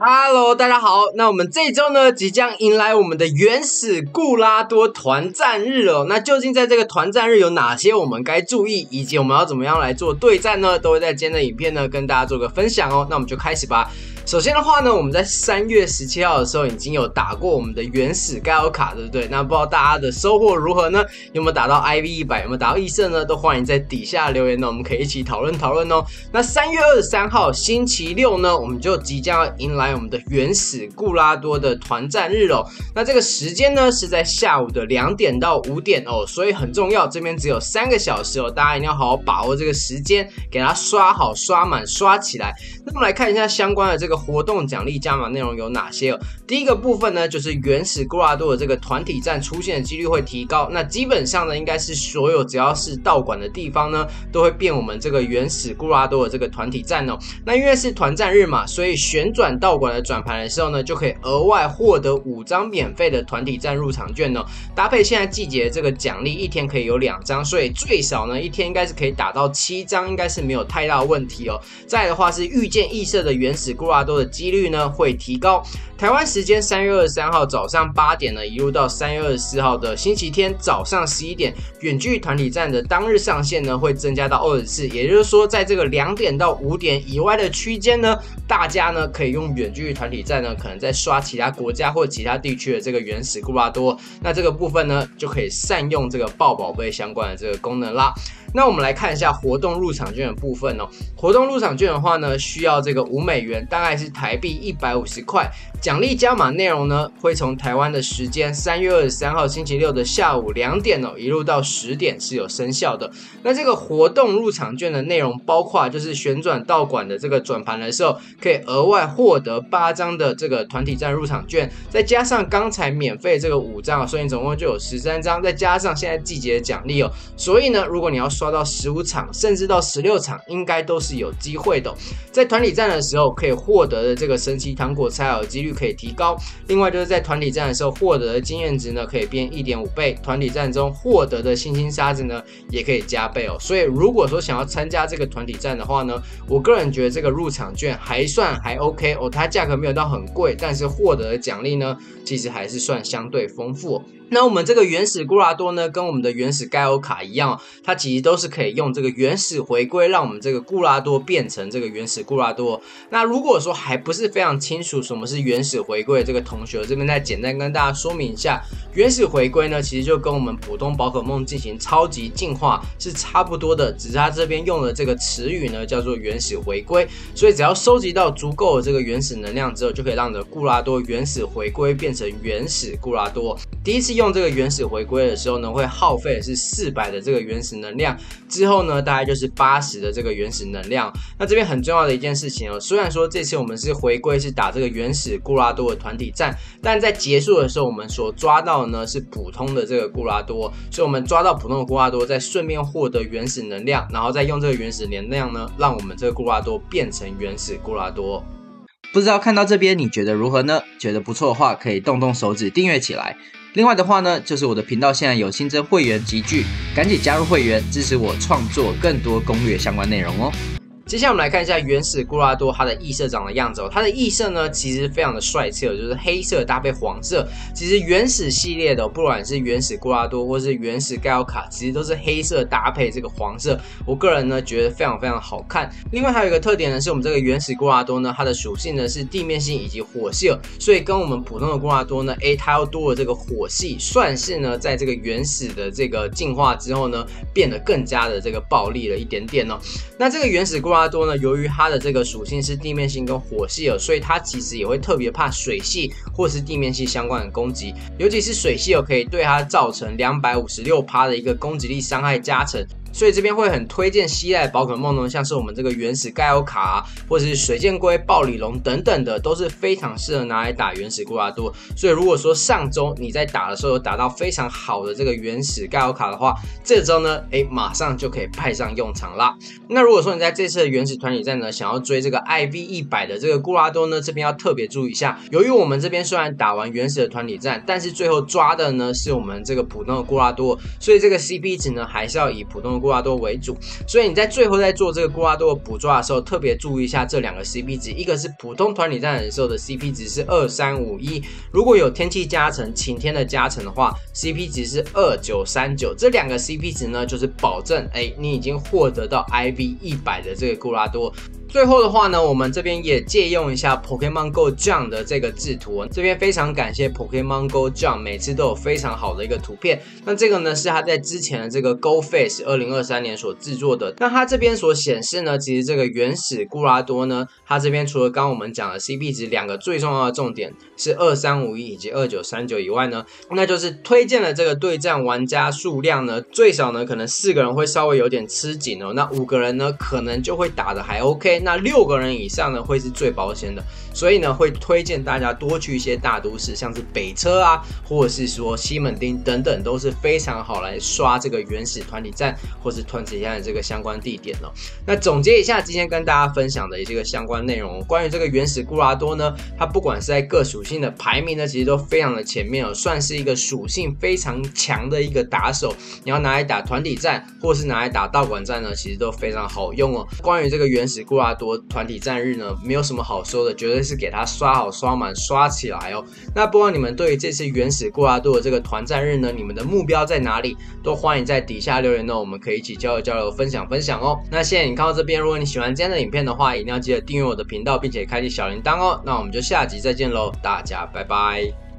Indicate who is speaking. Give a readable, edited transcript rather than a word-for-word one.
Speaker 1: Hello， 大家好。那我们这周呢，即将迎来我们的原始固拉多团战日哦。那究竟在这个团战日有哪些我们该注意，以及我们要怎么样来做对战呢？都会在今天的影片呢跟大家做个分享哦。那我们就开始吧。首先的话呢，我们在3月17号的时候已经有打过我们的原始盖欧卡，对不对？那不知道大家的收获如何呢？有没有打到 IV100？ 有没有打到异色呢？都欢迎在底下留言呢，我们可以一起讨论讨论哦。那3月23号星期六呢，我们就即将要迎来我们的原始固拉多的团战日哦。那这个时间呢是在下午的2点到5点哦，所以很重要，这边只有3个小时哦，大家一定要好好把握这个时间，给它刷好、刷满、刷起来。那么来看一下相关的这个活动奖励加码内容有哪些哦。第一个部分呢，就是原始固拉多的这个团体战出现的几率会提高。那基本上呢，应该是所有只要是道馆的地方呢，都会变我们这个原始固拉多的这个团体战哦。那因为是团战日嘛，所以旋转道馆的转盘的时候呢，就可以额外获得5张免费的团体战入场券哦。搭配现在季节的这个奖励，一天可以有2张，所以最少呢一天应该是可以打到7张，应该是没有太大的问题哦。再来的话是遇见异色的原始固拉多的几率呢会提高。台湾时间3月23号早上8点呢，一路到3月24号的星期天早上11点，远距团体战的当日上限呢会增加到20次，也就是说，在这个2点到5点以外的区间呢，大家呢可以用远距团体战呢，可能在刷其他国家或其他地区的这个原始固拉多，那这个部分呢就可以善用这个爆宝贝相关的这个功能啦。那我们来看一下活动入场券的部分哦。活动入场券的话呢，需要这个5美元，大概是台币150块。奖励加码内容呢，会从台湾的时间3月23号星期六的下午2点哦，一路到10点是有生效的。那这个活动入场券的内容包括就是旋转道馆的这个转盘的时候，可以额外获得8张的这个团体战入场券，再加上刚才免费这个5张，所以你总共就有13张，再加上现在季节的奖励哦。所以呢，如果你要刷到15场，甚至到16场，应该都是有机会的哦。在团体战的时候，可以获得的这个神奇糖果猜好的几率可以提高。另外就是在团体战的时候获得的经验值呢，可以变 1.5 倍。团体战中获得的星星沙子呢，也可以加倍哦。所以如果说想要参加这个团体战的话呢，我个人觉得这个入场券还 OK 哦，它价格没有到很贵，但是获得的奖励呢，其实还是算相对丰富哦。那我们这个原始固拉多呢，跟我们的原始盖欧卡一样哦，它其实都是可以用这个原始回归，让我们这个固拉多变成这个原始固拉多。那如果说还不是非常清楚什么是原始回归的这个同学，这边再简单跟大家说明一下，原始回归呢，其实就跟我们普通宝可梦进行超级进化是差不多的，只是它这边用的这个词语呢叫做原始回归，所以只要收集到足够的这个原始能量之后，就可以让你的固拉多原始回归变成原始固拉多。第一次用这个原始回归的时候呢，会耗费的是400的这个原始能量，之后呢大概就是80的这个原始能量。那这边很重要的一件事情哦，虽然说这次我们是回归是打这个原始固拉多的团体战，但在结束的时候我们所抓到的呢是普通的这个固拉多，所以我们抓到普通的固拉多，再顺便获得原始能量，然后再用这个原始能量呢，让我们这个固拉多变成原始固拉多。
Speaker 2: 不知道看到这边你觉得如何呢？觉得不错的话，可以动动手指订阅起来。另外的话呢，就是我的频道现在有新增会员集聚，赶紧加入会员，支持我创作更多攻略相关内容哦。
Speaker 1: 接下来我们来看一下原始固拉多它的异色长的样子哦。它的异色呢其实非常的帅气哦，就是黑色搭配黄色。其实原始系列的不管是原始固拉多或是原始盖欧卡，其实都是黑色搭配这个黄色。我个人呢觉得非常非常好看。另外还有一个特点呢，是我们这个原始固拉多呢，它的属性呢是地面性以及火系哦，所以跟我们普通的固拉多呢，它要多了这个火系，算是呢在这个原始的这个进化之后呢，变得更加的这个暴力了一点点哦。那这个原始固拉多呢，由于它的这个属性是地面性跟火系哦，所以它其实也会特别怕水系或是地面系相关的攻击，尤其是水系哦，可以对它造成256%的一个攻击力伤害加成。所以这边会很推荐携带宝可梦呢，像是我们这个原始盖欧卡或者是水箭龟、暴鲤龙等等的，都是非常适合拿来打原始固拉多。所以如果说上周你在打的时候有打到非常好的这个原始盖欧卡的话，这周呢，马上就可以派上用场啦。那如果说你在这次的原始团体战呢，想要追这个 IV100 的这个固拉多呢，这边要特别注意一下。由于我们这边虽然打完原始的团体战，但是最后抓的呢是我们这个普通的固拉多，所以这个 CP 值呢还是要以普通的固拉多为主，所以你在最后在做这个固拉多的捕抓的时候，特别注意一下这两个 CP 值，一个是普通团体战的时候的 CP 值是2351，如果有天气加成、晴天的加成的话 ，CP 值是2939，这两个 CP 值呢，就是保证你已经获得到 IV100的这个固拉多。最后的话呢，我们这边也借用一下 Pokemon Go John 的这个制图，这边非常感谢 Pokemon Go John 每次都有非常好的一个图片。那这个呢是他在之前的这个 Go Face 2023年所制作的。那他这边所显示呢，其实这个原始固拉多呢，他这边除了刚刚我们讲的 CP 值两个最重要的重点是2351以及2939以外呢，那就是推荐的这个对战玩家数量呢，最少呢可能4个人会稍微有点吃紧哦，那5个人呢可能就会打得还 OK。那6个人以上呢会是最保险的，所以呢会推荐大家多去一些大都市，像是北车啊，或者是说西门町等等，都是非常好来刷这个原始团体战或是团体战的这个相关地点哦。那总结一下今天跟大家分享的这个相关内容，关于这个原始固拉多呢，它不管是在各属性的排名呢，其实都非常的前面哦，算是一个属性非常强的一个打手。你要拿来打团体战，或是拿来打道馆战呢，其实都非常好用哦。关于这个原始固拉多团体战日呢，没有什么好说的，绝对是给它刷好、刷满、刷起来哦。那不知道你们对于这次原始固拉多的这个团战日呢，你们的目标在哪里？都欢迎在底下留言哦，我们可以一起交流、分享哦。那现在你看到这边，如果你喜欢今天的影片的话，一定要记得订阅我的频道，并且开启小铃铛哦。那我们就下集再见喽，大家拜拜。